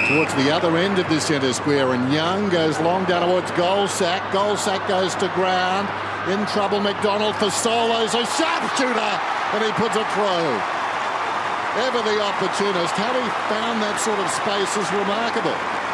towards the other end of the centre square, and Young goes long down towards Goldsack. Goldsack goes to ground. In trouble, McDonald. Fasolo's a sharpshooter, and he puts it through. Ever the opportunist. How he found that sort of space is remarkable.